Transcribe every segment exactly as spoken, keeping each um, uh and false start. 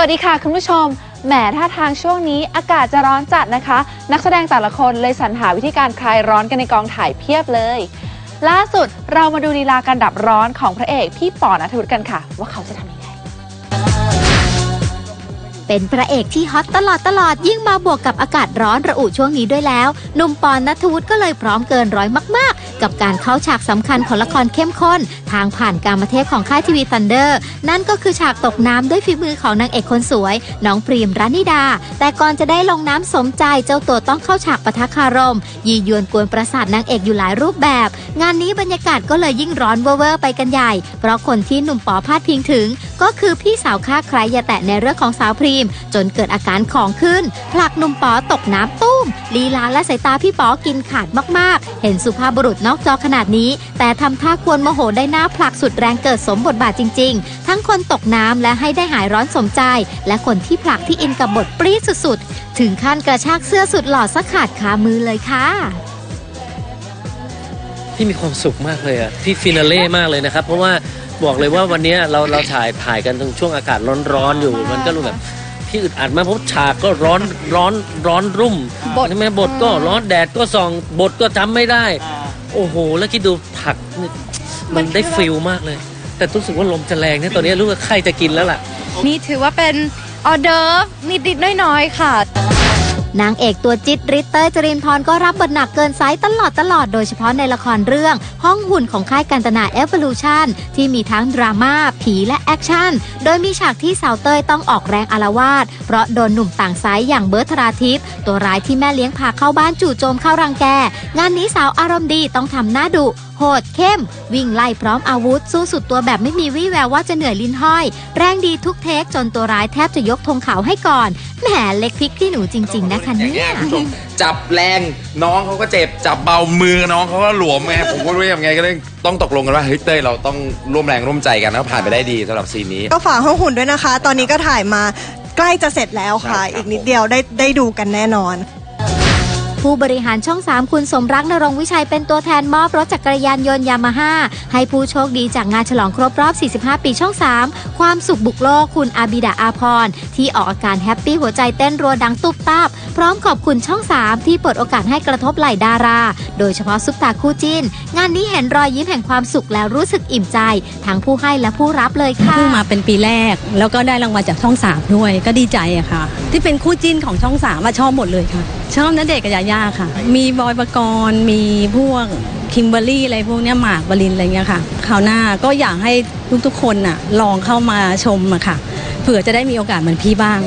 วัสดีค่ะคุณผู้ชมแหมท่าทางช่วงนี้อากาศจะร้อนจัดนะคะนักแสดงแต่ละคนเลยสรรหาวิธีการคลายร้อนกันในกองถ่ายเพียบเลยล่าสุดเรามาดูลีลาการดับร้อนของพระเอกพี่ปอ ณัฐวุฒิกันค่ะว่าเขาจะทำยังไงเป็นพระเอกที่ฮอตตลอดตลอดยิ่งมาบวกกับอากาศร้อนระอุช่วงนี้ด้วยแล้วหนุ่มปอ ณัฐวุฒิก็เลยพร้อมเกินร้อยมากๆกับการเข้าฉากสำคัญของละครเข้มข้นทางผ่านกามเทพของค่ายทีวีซันเดอร์นั่นก็คือฉากตกน้ำด้วยฝีมือของนางเอกคนสวยน้องพรีมรานิดาแต่ก่อนจะได้ลงน้ำสมใจเจ้าตัวต้องเข้าฉากปะทะคารมยียวนกวนประสาทนางเอกอยู่หลายรูปแบบงานนี้บรรยากาศก็เลยยิ่งร้อนเว่อร์ไปกันใหญ่เพราะคนที่หนุ่มปอพาดพิงถึงก็คือพี่สาวฆ่าใครอย่าแตะในเรื่องของสาวพรีมจนเกิดอาการของขึ้นผลักหนุ่มปอตกน้ำตุ้มลีลาและสายตาพี่ปอกินขาดมากๆเห็นสุภาพบุรุษนอกจอขนาดนี้แต่ทำท่ากวนโมโหได้หน้าผลักสุดแรงเกิดสมบทบาทจริงๆทั้งคนตกน้ำและให้ได้หายร้อนสมใจและคนที่ผลักที่อินกับบทปรี๊ดสุดๆถึงขั้นกระชากเสื้อสุดหล่อสักขาดคามือเลยค่ะพี่มีความสุขมากเลยอะพี่ฟินาเล่มากเลยนะครับเพราะว่าบอกเลยว่าวันนี้เราเราถ่ายถ่ายกันตรงช่วงอากาศร้อนๆอยู่มันก็รู้แบบพี่อึดอัดมากเพราะฉากก็ร้อนร้อนร้อนรุ่มบทใช่ไหมบทก็ร้อนแดดก็ส่องบทก็จำไม่ได้โอ้โหแล้วคิดดูผักมันได้ฟิลมากเลยแต่รู้สึกว่าลมจะแรงเนี่ยตอนนี้รู้ว่าใครจะกินแล้วล่ะนี่ถือว่าเป็นออเดิร์ฟนิดๆน้อยๆค่ะนางเอกตัวจิ๊ดริตเตอร์จรินทร์ก็รับบทหนักเกินไซส์ตลอดตลอดโดยเฉพาะในละครเรื่องห้องหุ่นของค่ายกันตนา Evolution ที่มีทั้งดราม่าผีและแอคชั่นโดยมีฉากที่สาวเต้ยต้องออกแรงอาละวาดเพราะโดนหนุ่มต่างไซส์อย่างเบิร์ต ธราทิพย์ตัวร้ายที่แม่เลี้ยงพาเข้าบ้านจู่โจมเข้ารังแกงานนี้สาวอารมณ์ดีต้องทำหน้าดุโหดเข้มวิ่งไล่พร้อมอาวุธสู้สุดตัวแบบไม่มีวี่แววว่าจะเหนื่อยลิ้นห้อยแรงดีทุกเทคจนตัวร้ายแทบจะยกธงขาวให้ก่อนแหมเล็กพริกที่หนูจริงๆนะคะเนี่ยจับแรงน้องเขาก็เจ็บจับเบามือน้องเขาก็หลวมไงผมก็รู้ยังไงก็เลยต้องตกลงกันว่าเฮ้ยเต้ยเราต้องร่วมแรงร่วมใจกันแล้วผ่านไปได้ดีสำหรับซีนนี้ก็ฝากห้องหุ่นด้วยนะคะตอนนี้ก็ถ่ายมาใกล้จะเสร็จแล้วค่ะอีกนิดเดียวได้ได้ดูกันแน่นอนผู้บริหารช่องสามคุณสมรักนรงค์วิชัยเป็นตัวแทนมอบรถจักรยานยนต์ยามาฮ่าให้ผู้โชคดีจากงานฉลองครบรอบ สี่สิบห้า ปีช่องสามความสุขบุกโลกคุณอาบิดาอาพรที่ออกอาการแฮปปี้หัวใจเต้นรัวดังตุบตับพร้อมขอบคุณช่องสามที่เปิดโอกาสให้กระทบไหล่ดาราโดยเฉพาะซุปตาคู่จิ้นงานนี้เห็นรอยยิ้มแห่งความสุขแล้วรู้สึกอิ่มใจทั้งผู้ให้และผู้รับเลยค่ะเพิ่งมาเป็นปีแรกแล้วก็ได้รางวัลจากช่องสามด้วยก็ดีใจอะค่ะที่เป็นคู่จิ้นของช่องสามมาชอบหมดเลยค่ะชอบณเดชน์กับยาย่าค่ะมีบอยปกรณ์มีพวกคิมเบอร์รี่อะไรพวกนี้หมากบรินอะไรเงี้ยค่ะคราวหน้าก็อยากให้ทุกๆคนน่ะลองเข้ามาชมอะค่ะเผื่อจะได้มีโอกาสเหมือนพี่บ้าง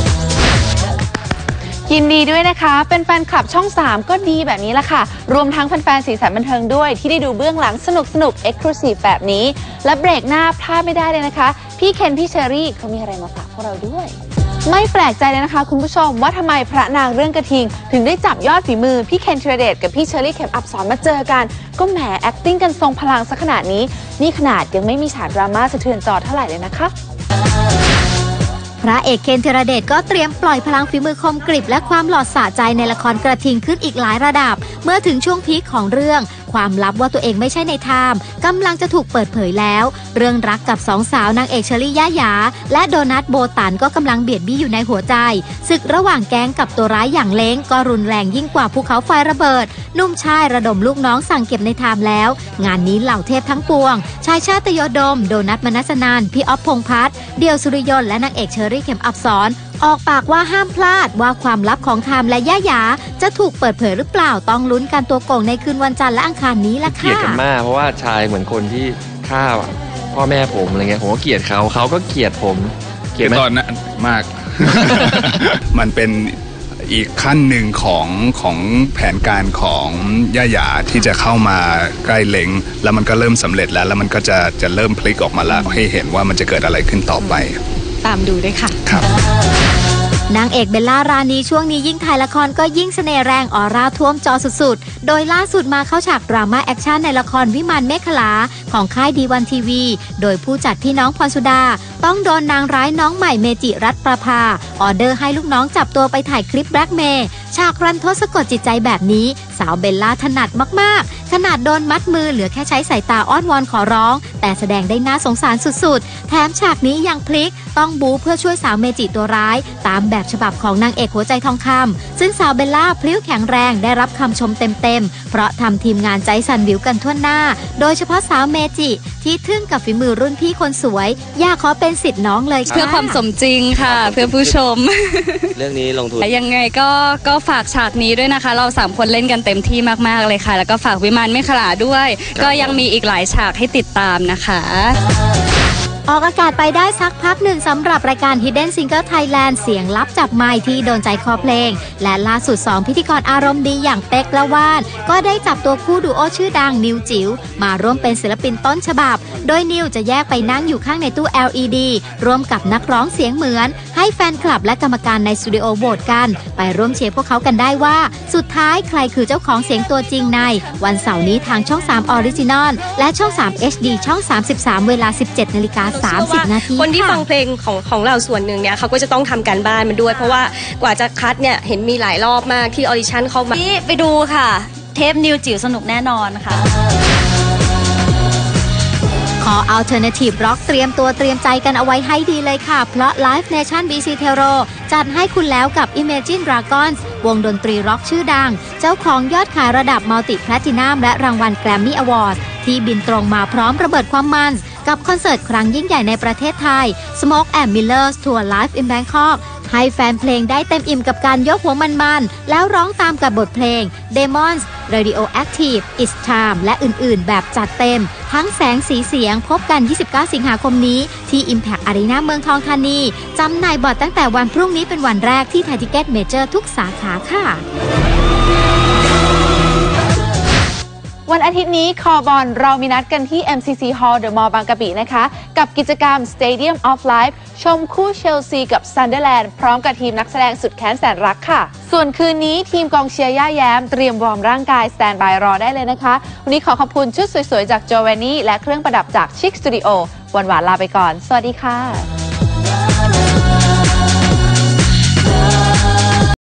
ยินดีด้วยนะคะเป็นแฟนคลับช่องสามก็ดีแบบนี้ละค่ะรวมทั้งแฟนๆสีสันบันเทิงด้วยที่ได้ดูเบื้องหลังสนุกสนุกเอ็กซ์คลูซีฟแบบนี้และเบรกหน้าพลาดไม่ได้เลยนะคะพี่เคนพี่เชอรี่เขามีอะไรมาฝากพวกเราด้วยไม่แปลกใจเลยนะคะคุณผู้ชมว่าทำไมพระนางเรื่องกระทิงถึงได้จับยอดฝีมือพี่เคนธีรเดชกับพี่เชอรี่เข็มอับสรมาเจอกันก็แหม acting กันทรงพลังซะขนาดนี้นี่ขนาดยังไม่มีฉากดราม่าสะเทือนจอเท่าไหร่เลยนะคะพระเอกเคนธีรเดชก็เตรียมปล่อยพลังฝีมือคมกริบและความหลอดสะใจในละครกระทิงขึ้นอีกหลายระดับเมื่อถึงช่วงพีคของเรื่องความลับว่าตัวเองไม่ใช่ในไทม์กำลังจะถูกเปิดเผยแล้วเรื่องรักกับสองสาวนางเอกเชอรี่ย่าหยาและโดนัทโบตันก็กำลังเบียดบี้อยู่ในหัวใจศึกระหว่างแก๊งกับตัวร้ายอย่างเล้งก็รุนแรงยิ่งกว่าภูเขาไฟระเบิดนุ่มชายระดมลูกน้องสั่งเก็บในไทม์แล้วงานนี้เหล่าเทพทั้งปวงชายชาติโยดมโดนัทมนัสนันพี่อ๊อฟพงษ์พัฒน์เดี่ยวสุริยนต์และนางเอกเชอรี่เข็มอับสรออกปากว่าห้ามพลาดว่าความลับของไทม์และย่าหยาจะถูกเปิดเผยหรือเปล่าต้องลุ้นกันตัวโกงในคืนวันจันทร์และอังคารนี้ละค่ะเกลียดกันมากเพราะว่าชายเหมือนคนที่ฆ่าพ่อแม่ผมอะไรเงี้ยผมก็เกลียดเขาเขาก็เกลียดผมเกลียดตอนนั้นมาก มันเป็นอีกขั้นหนึ่งของของแผนการของย่าหยาที่จะเข้ามาใกล้เล้งแล้วมันก็เริ่มสำเร็จแล้วแล้วมันก็จะจะเริ่มพลิกออกมาแล้วให้เห็นว่ามันจะเกิดอะไรขึ้นต่อไปตามดูด้วยค่ะครับนางเอกเบลล่ารานีช่วงนี้ยิ่งถ่ายละครก็ยิ่งเสน่ห์แรงออร่าท่วมจอสุดๆโดยล่าสุดมาเข้าฉากดราม่าแอคชั่นในละครวิมานเมขลาของค่ายดีวันทีวีโดยผู้จัดพี่น้องพรสุดาต้องโดนนางร้ายน้องใหม่เมจิรัตน์ประภาออเดอร์ให้ลูกน้องจับตัวไปถ่ายคลิปแบล็กเมย์ฉากรันทดสะกดจิตใจแบบนี้สาวเบลล่าถนัดมากๆขนาดโดนมัดมือเหลือแค่ใช้สายตาอ้อนวอนขอร้องแต่แสดงได้น่าสงสารสุดๆแถมฉากนี้ยังพลิกต้องบู๊เพื่อช่วยสาวเมจิตัวร้ายตามแบบฉบับของนางเอกหัวใจทองคำซึ่งสาวเบลล่าพลิ้วแข็งแรงได้รับคำชมเต็มๆเพราะทำทีมงานใจสั่นวิวกันทั่วหน้าโดยเฉพาะสาวเมจิที่ทึ่งกับฝีมือรุ่นพี่คนสวยอยากขอเป็นศิษย์น้องเลยค่ะเพื่อความสมจริงค่ะ เพื่อผู้ชมเรื่องนี้ลงทุนยังไงก็ก็ฝากฉากนี้ด้วยนะคะ เราสามคนเล่นกันเต็มที่มากๆเลยค่ะ แล้วก็ฝากวิมานไม่ขลาด้วย ก็ยังมีอีกหลายฉากให้ติดตามนะคะออกอากาศไปได้สักพักหนึ่งสำหรับรายการ Hidden Singer Thailand เสียงลับจับไมค์ที่โดนใจคอเพลงและล่าสุดสองพิธีกรอารมณ์ดีอย่างเป๊กและว่านก็ได้จับตัวคู่ดูโอชื่อดังนิวจิ๋วมาร่วมเป็นศิลปินต้นฉบับโดยนิวจะแยกไปนั่งอยู่ข้างในตู้ แอล อี ดี ร่วมกับนักร้องเสียงเหมือนให้แฟนคลับและกรรมการในสตูดิโอโหวตกันไปร่วมเชียร์พวกเขากันได้ว่าสุดท้ายใครคือเจ้าของเสียงตัวจริงในวันเสาร์นี้ทางช่องสาม Original และช่องสาม เอช ดี ช่องสามสิบสามเวลา สิบเจ็ดนาฬิกาสามสิบนาทีคนที่ฟังเพลงของของเราส่วนหนึ่งเนี่ยเขาก็จะต้องทำการบ้านมันด้วยเพราะว่ากว่าจะคัดเนี่ยเห็นมีหลายรอบมากที่ออดิชั่นเข้ามานี่ไปดูค่ะเทปนิวจิ๋วสนุกแน่นอนค่ะขอ Alternative Rock เตรียมตัวเตรียมใจกันเอาไว้ให้ดีเลยค่ะเพราะ Live Nation บี ซี Tero จัดให้คุณแล้วกับ Imagine Dragons วงดนตรีร็อกชื่อดังเจ้าของยอดขายระดับมัลติแพลตินัมและรางวัล Grammy Awards ที่บินตรงมาพร้อมระเบิดความมันกับคอนเสิร์ตครั้งยิ่งใหญ่ในประเทศไทย Smoke and Millers Tour Live in Bangkok ให้แฟนเพลงได้เต็มอิ่มกับการยกหัวมันๆแล้วร้องตามกับบทเพลง Demons Radioactive It's Time และอื่นๆแบบจัดเต็มทั้งแสงสีเสียงพบกันยี่สิบเก้าสิงหาคมนี้ที่ Impact Arena เมืองทองธานีจำหน่ายบัตรตั้งแต่วันพรุ่งนี้เป็นวันแรกที่ Thai Ticket Major ทุกสาขาค่ะวันอาทิตย์นี้คอบอลเรามีนัดกันที่ เอ็ม ซี ซี Hall The Mall บางกะปินะคะกับกิจกรรม Stadium of Life ชมคู่เชลซีกับซันเดอร์แลนด์พร้อมกับทีมนักแสดงสุดแค้นแสนรักค่ะส่วนคืนนี้ทีมกองเชียร์ย่าแย้มเตรียมวอร์มร่างกายสแตนบายรอได้เลยนะคะวันนี้ขอขอบคุณชุดสวยๆจากโจแวนนี่และเครื่องประดับจากชิคสตูดิโอวันหวานลาไปก่อนสวัสดีค่ะ